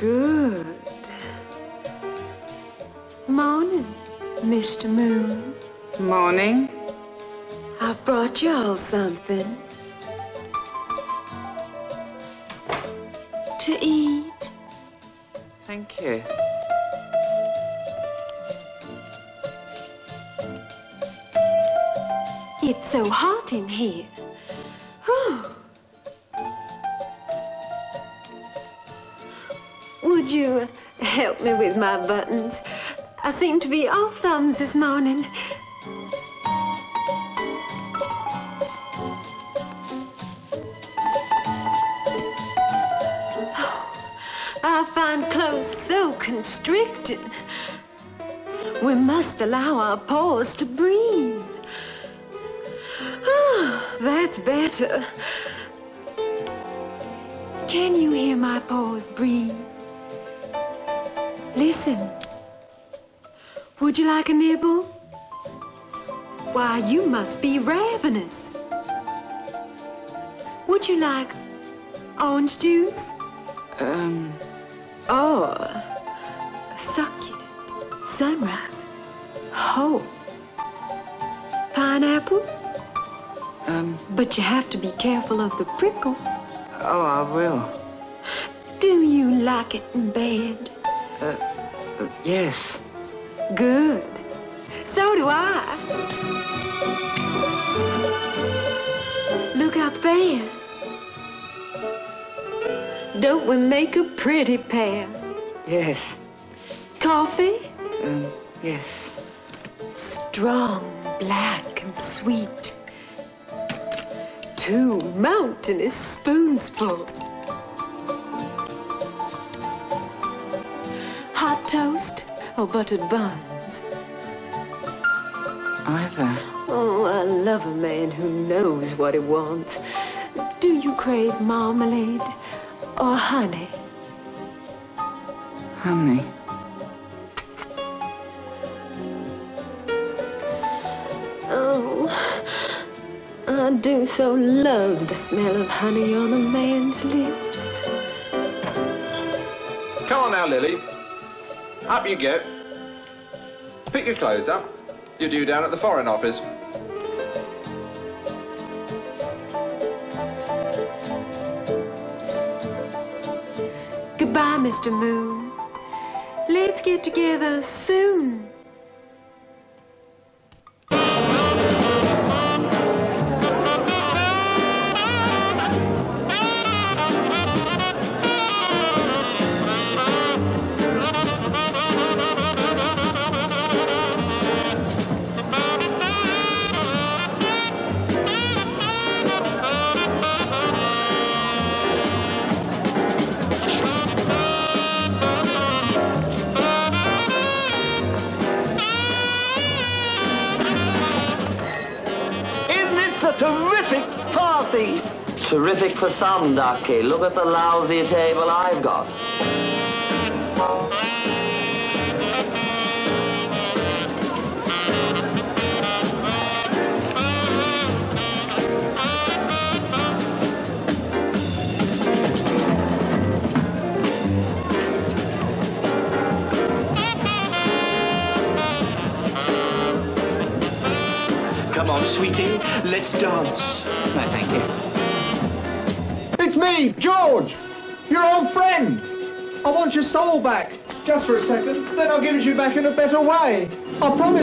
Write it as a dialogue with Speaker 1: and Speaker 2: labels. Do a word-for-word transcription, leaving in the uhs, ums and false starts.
Speaker 1: Good. Morning, Mister Moon.
Speaker 2: Morning.
Speaker 1: I've brought y'all something to eat.
Speaker 2: Thank you.
Speaker 1: It's so hot in here. Whew. Would you help me with my buttons? I seem to be off thumbs this morning. Oh, I find clothes so constricted. We must allow our paws to breathe. Oh, that's better. Can you hear my paws breathe? Listen. Would you like a nibble? Why, you must be ravenous. Would you like orange juice?
Speaker 2: Um...
Speaker 1: Or succulent, sunripe, whole, pineapple?
Speaker 2: Um...
Speaker 1: But you have to be careful of the prickles.
Speaker 2: Oh, I will.
Speaker 1: Do you like it in bed?
Speaker 2: Uh, uh, yes.
Speaker 1: Good. So do I. Look up there. Don't we make a pretty pair?
Speaker 2: Yes.
Speaker 1: Coffee?
Speaker 2: Um, yes.
Speaker 1: Strong, black, and sweet. Two mountainous spoonsful. Hot toast or buttered buns?
Speaker 2: Either.
Speaker 1: Oh, I love a man who knows what he wants. Do you crave marmalade or honey?
Speaker 2: Honey.
Speaker 1: Oh, I do so love the smell of honey on a man's lips.
Speaker 3: Come on now, Lily. Up you go. Pick your clothes up. You're due down at the Foreign Office.
Speaker 1: Goodbye, Mister Moon. Let's get together soon.
Speaker 4: Terrific party! Terrific for some, Ducky. Look at the lousy table I've got.
Speaker 5: Come on, sweetie, let's dance.
Speaker 2: No, thank you.
Speaker 6: It's me, George, your old friend. I want your soul back. Just for a second, then I'll give it you back in a better way. I promise.